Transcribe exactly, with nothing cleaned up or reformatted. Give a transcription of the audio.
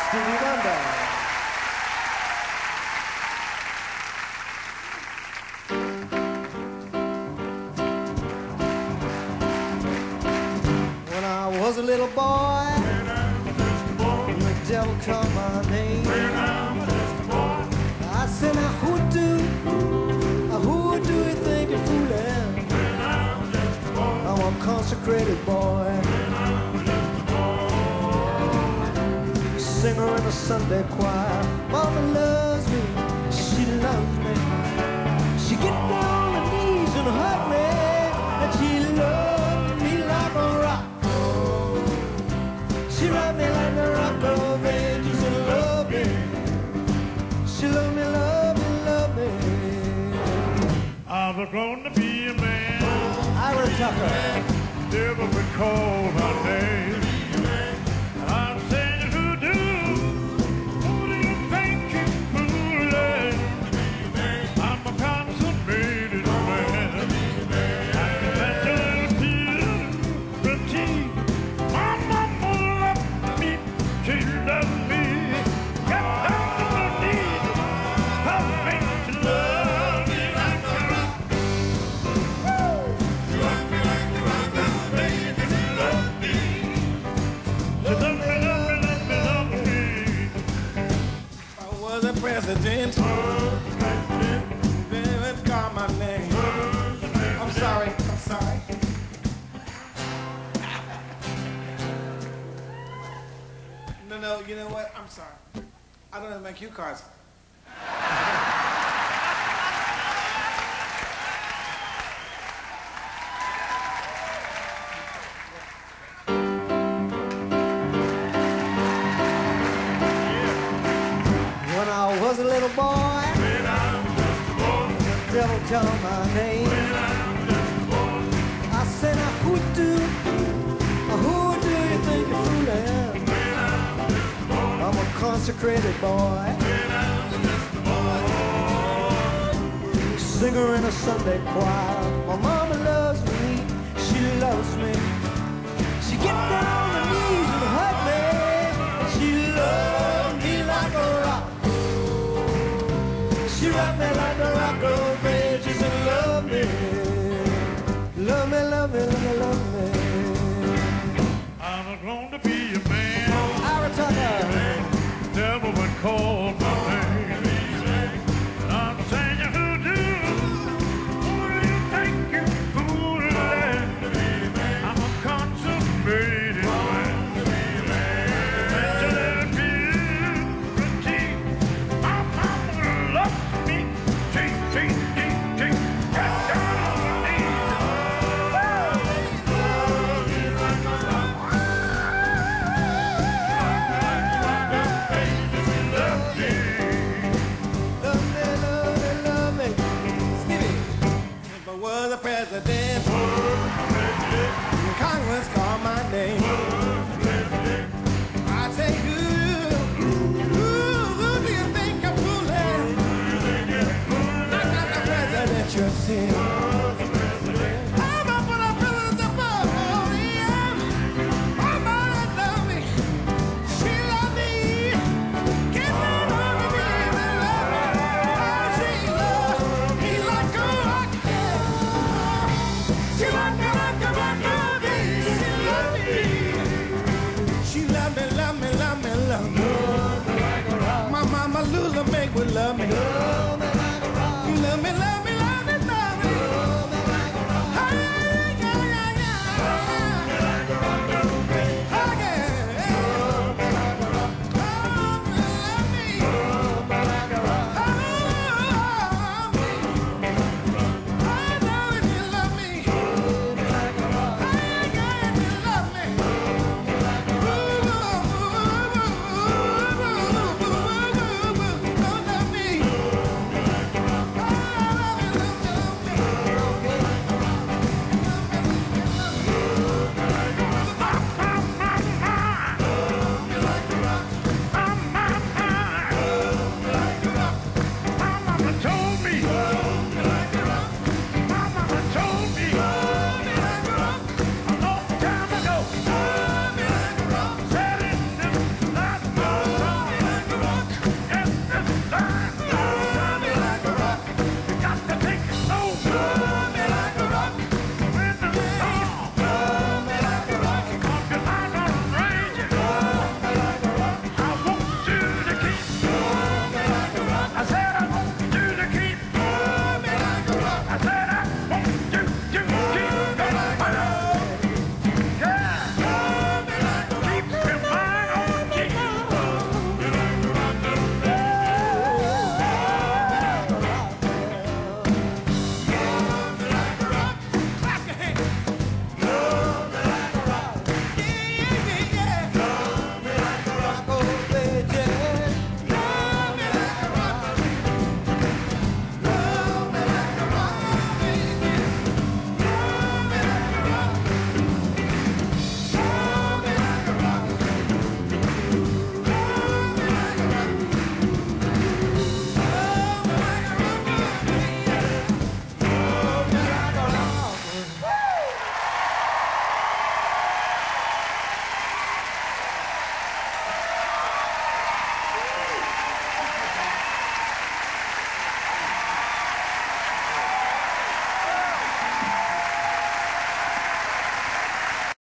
Stevie Wonder. When I was a little boy, when I was just a boy, the devil called my name. When I was just a boy, I said, now who do, who do you think you're fooling? When I was just a boy, I'm a consecrated boy. When I was just a boy, singer in a Sunday choir. Mama loves me, she loves me. She get down on her knees and hug me, and she loves me like a rock. She rocked me like a rock of ages and loved me. She loved me, loved me, loved me. I was going to be a man. Ira Tucker. Never would call my name. I'm saying who do? Who do you think you're fooling? I'm a consummated man. I can let you feel pretty. My mama loved me. She loved me. Got down to her knees. Her face to love me like a rock. She rocked me like a rock, baby. She loved me. She loved me, loved me, loved me, loved me. I was a president. They would call my name. I'm sorry, I'm sorry. No, no, you know what? I'm sorry. I don't have my cue cards. When I was a little boy, When I was just a boy, the devil called my name. when I was just a boy, I said, now who do, who do you think you're fooling? when I was just a boy, I'm a consecrated boy, when I was just a boy. singer in a Sunday choir. My mama loves me, she loves me. She get down on her knees and hug me, and she loves me like a rock. She rocked me like a rock of ages and love me. Love me, love me, love me, love me. I'm grown to be a man. Ira Tucker. Devil would call my name. I'm saying who do? Who do you think you're fooling? I'm a consummated man. Let your little beauty. My mama loves me. Ching, ching, ching, ching. Got down on her knees. Love me like a rock. Love me. Love me, love me, love me. Stevie. If I was a president, Congress called my name. I'd say, who, who, who do you think I'm fooling? Not, not the president you're seeing. I'm up for the president above, oh yeah. My mama loved me. She loved me. Get down on her knees and love me. Oh, she loved me like a rock. She rocked me like a rock, oh, baby. She loved me. She loved me, loved me, loved me, loved me. My mama Lula make would love me.